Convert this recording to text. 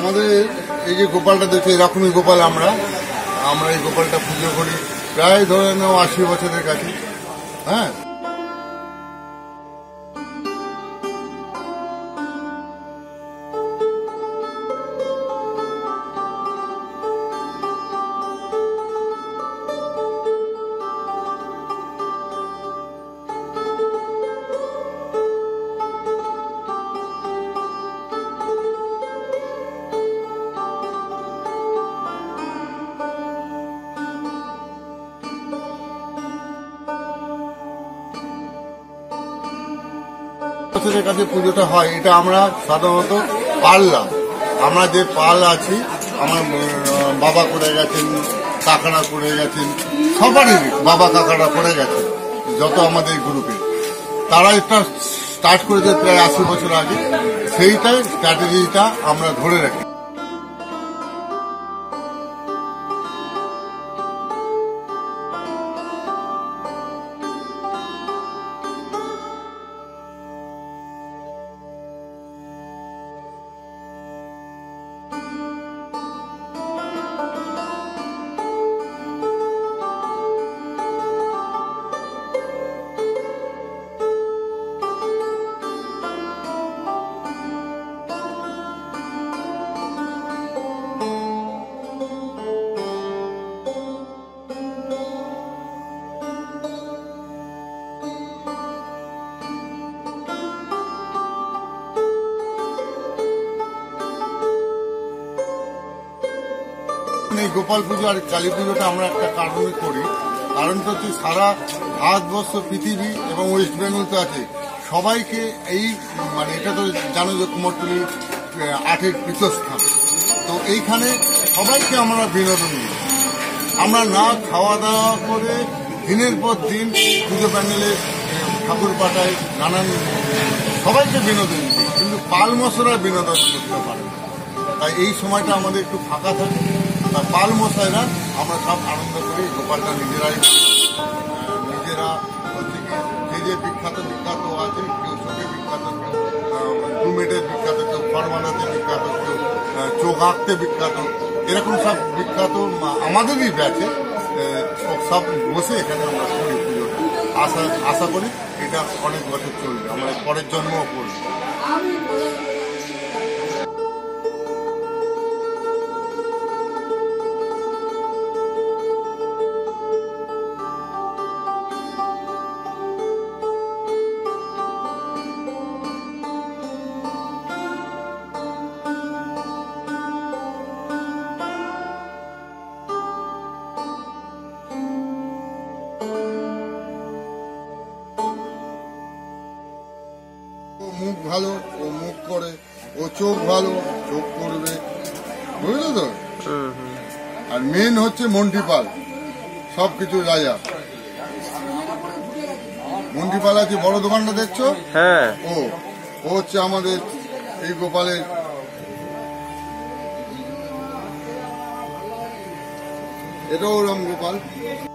আমাদের এই যে গোপালটা দেখছি এরকমই গোপাল আমরা এই গোপালটা পুজো করি প্রায় ধরে নাও 80 বছরের কাছে। হ্যাঁ, বছরের কাছে পুজোটা হয়। এটা আমরা সাধারণত পাললাম, আমরা যে পাল আছি আমার বাবা করে গেছেন, কাকারা করে গেছেন, সবারই বাবা কাকারা করে গেছেন, যত আমাদের গ্রুপে তারা এটা স্টার্ট করেছে প্রায় 80 বছর আগে। সেইটাই স্ট্র্যাটেজিটা আমরা ধরে রাখি। এই গোপাল পুজো আর কালী পুজোটা আমরা একটা কারণে করি, কারণটা হচ্ছে সারা ভারতবর্ষ, পৃথিবী এবং ওয়েস্ট বেঙ্গল তো আছে, সবাইকে এই এটা তো জানো যে কুমোরটুলি আর্টের পীঠস্থান, তো এইখানে সবাইকে আমরা বিনোদন দিই। আমরা না খাওয়া দাওয়া করে দিনের পর দিন পুজো প্যান্ডেলে ঠাকুর পাঠায়, নানান সবাইকে বিনোদন দিই, কিন্তু পাল মশলার বিনোদন করতে পারে না। তাই এই সময়টা আমাদের একটু ফাঁকা থাকে, পাল মশাইরা আমরা সব আনন্দ করি। গোপালটা নিজেরা হচ্ছে কি যে বিখ্যাত আছে, কেউ চোখে বিখ্যাত, কেউ টুমেটের বিখ্যাত, কেউ ফল বানাতে বিখ্যাত, কেউ চোখ আঁকতে বিখ্যাত, এরকম সব বিখ্যাত আমাদেরই ব্যাচে সব বসে এখানে আমরা করি পুজোটা। আশা করি এটা অনেক বছর চলবে, আমরা পরের জন্মও করব। মুখ ভালো, ও মুখ করে, ও চোখ ভালো, চোখ করবে, বুঝলো তো। আর মেন হচ্ছে মন্টিপাল, সবকিছু রাজা। মন্টিপাল আছে, বড় দোকানটা দেখছো, হ্যাঁ, ও হচ্ছে আমাদের এই গোপালের, এটাও ওরম গোপাল।